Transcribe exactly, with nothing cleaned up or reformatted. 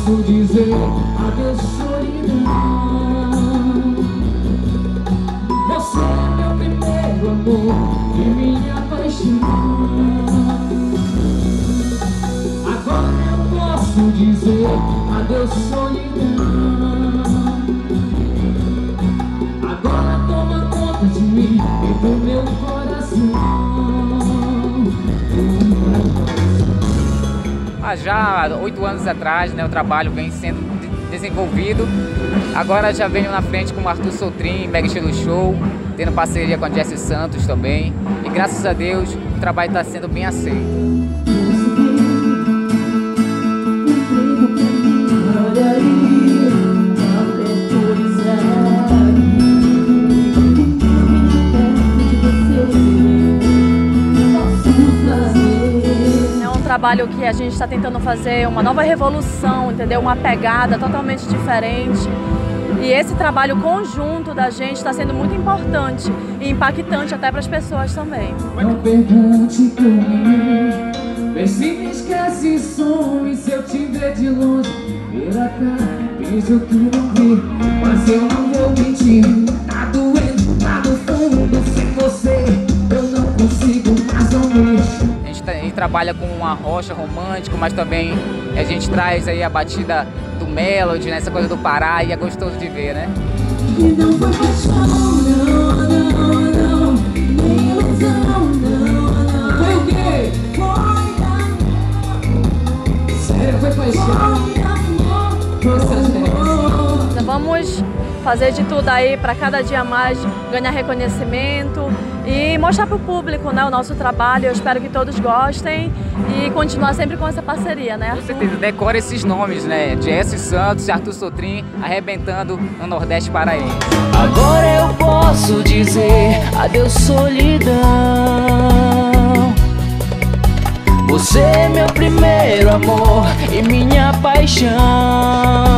posso dizer adeus solidão. Você é meu primeiro amor e minha paixão. Agora eu posso dizer adeus solidão. Agora toma conta de mim e do meu coração. Há já oito anos atrás, né, o trabalho vem sendo desenvolvido. Agora já venho na frente com o Arthur Sotrim, Mega Estilo Show, tendo parceria com a Jesse Santos também. E graças a Deus o trabalho está sendo bem aceito. Trabalho que a gente está tentando fazer uma nova revolução, entendeu? Uma pegada totalmente diferente. E esse trabalho conjunto da gente está sendo muito importante e impactante até para as pessoas também. Não pergunte por mim, vê se me esquece som. E se eu te ver de longe, vira cá, vejo que não vi, mas eu não vou mentir. Tá doendo, tá no fundo, sem você eu não consigo mais dormir. A gente trabalha com uma rocha romântica, mas também a gente traz aí a batida do Melody, né? Essa coisa do Pará, e é gostoso de ver, né? E não foi paixão, não, não, não, nem ilusão, não, não. Foi o quê? Foi amor. Sério, foi paixão? Nós vamos fazer de tudo aí para cada dia mais ganhar reconhecimento e mostrar para o público, né, o nosso trabalho. Eu espero que todos gostem e continuar sempre com essa parceria, né, Arthur? Com certeza, decora esses nomes, né? Jesse Santos e Arthur Sotrim arrebentando no Nordeste paraense. Agora eu posso dizer adeus solidão. Você é meu primeiro amor e minha paixão.